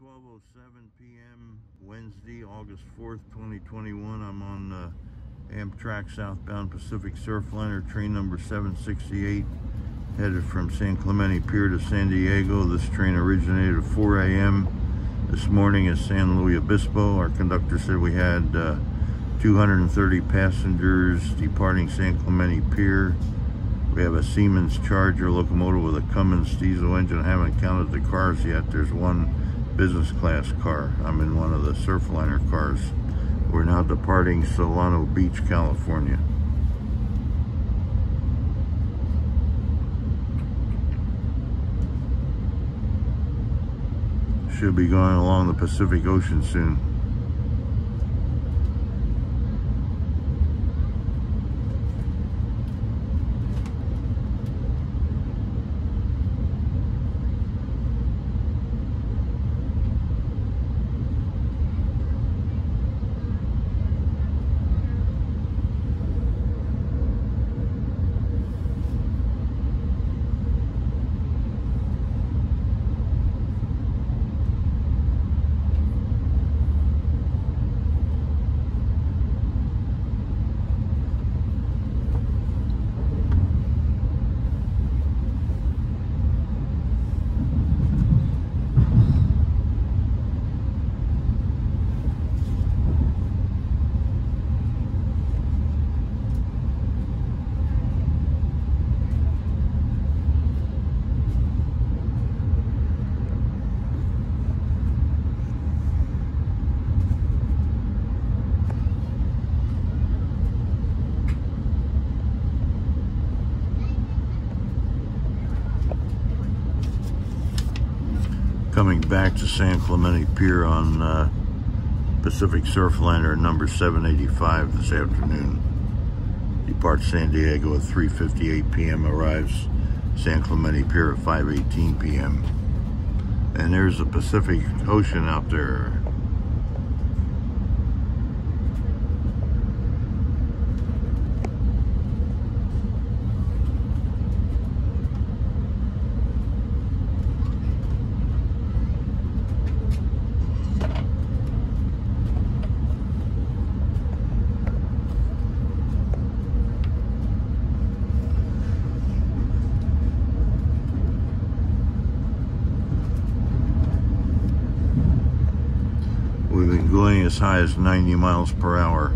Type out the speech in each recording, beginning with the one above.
12:07 p.m. Wednesday, August 4th, 2021. I'm on Amtrak southbound Pacific Surfliner, train number 768, headed from San Clemente Pier to San Diego. This train originated at 4 a.m. this morning at San Luis Obispo. Our conductor said we had 230 passengers departing San Clemente Pier. We have a Siemens Charger locomotive with a Cummins diesel engine. I haven't counted the cars yet. There's one business class car. I'm in one of the Surfliner cars. We're now departing Solano Beach, California. Should be going along the Pacific Ocean soon. Coming back to San Clemente Pier on Pacific Surfliner number 785 this afternoon. Departs San Diego at 3:58 p.m. Arrives San Clemente Pier at 5:18 p.m. And there's the Pacific Ocean out there. We've been going as high as 90 miles per hour.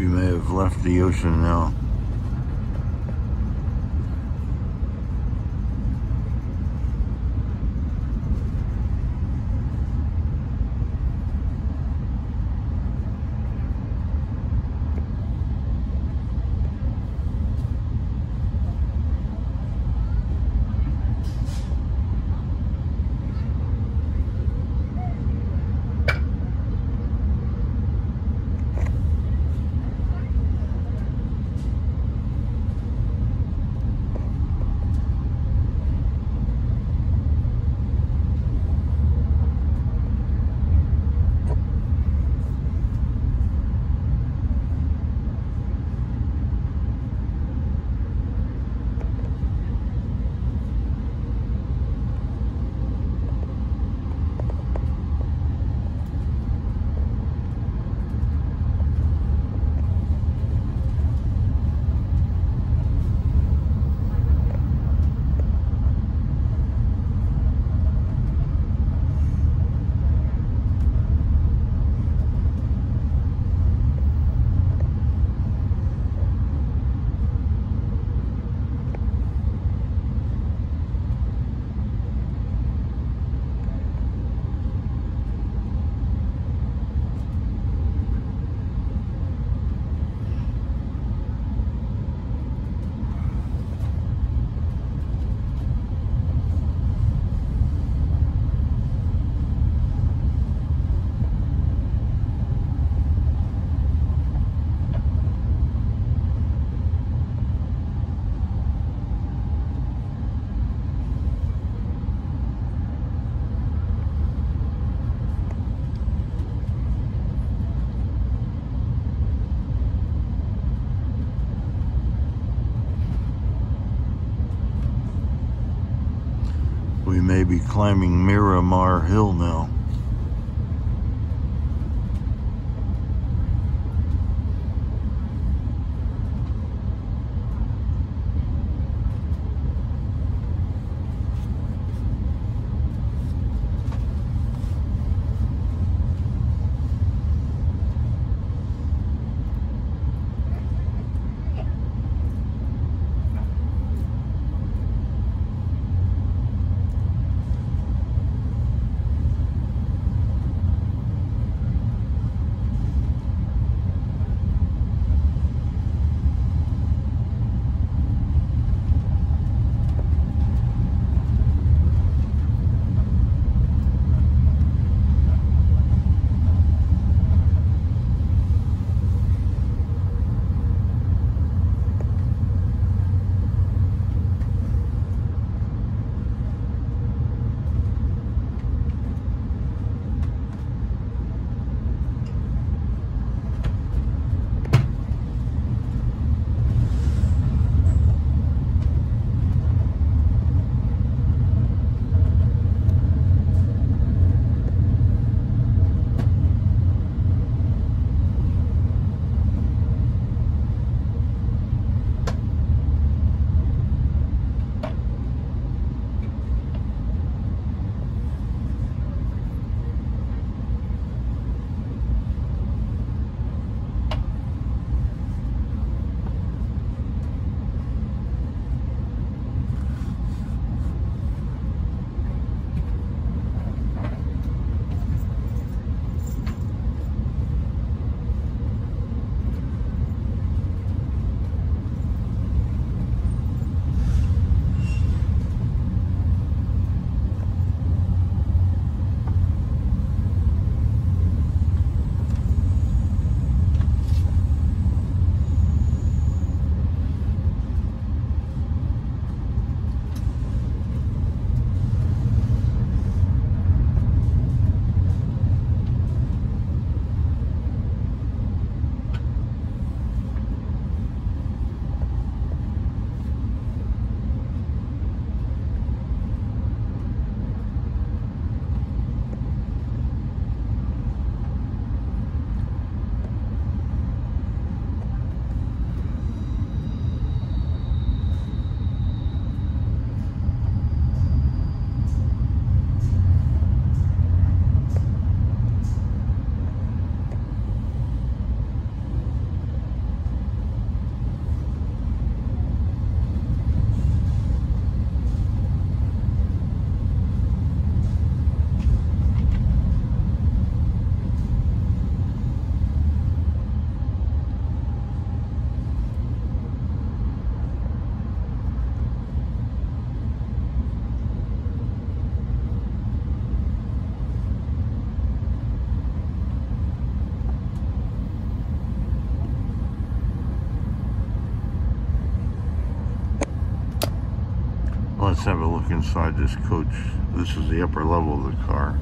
We may have left the ocean now. We may be climbing Miramar Hill now. Let's have a look inside this coach. This is the upper level of the car.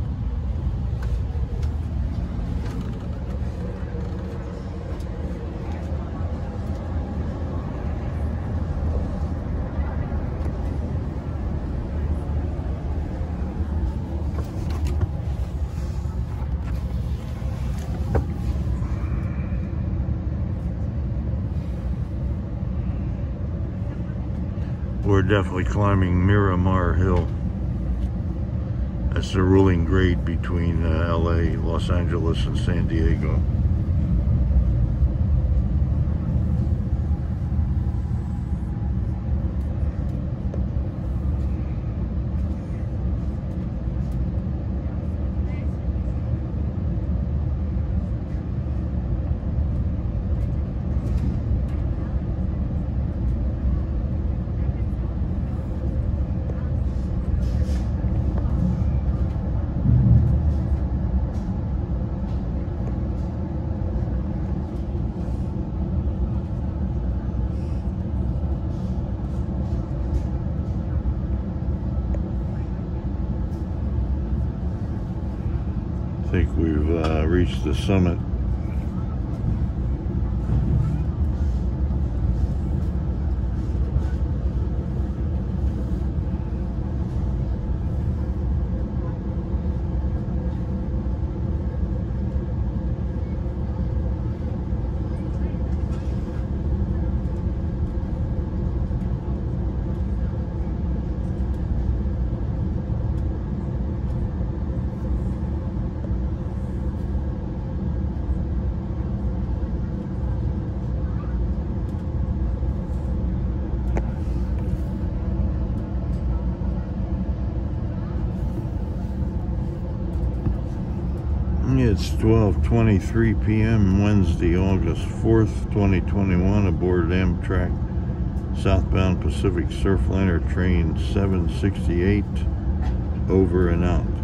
We're definitely climbing Miramar Hill. That's the ruling grade between LA, Los Angeles, and San Diego. I think we've reached the summit. It's 12:23 p.m. Wednesday, August 4th, 2021, aboard Amtrak southbound Pacific Surfliner train 768, over and out.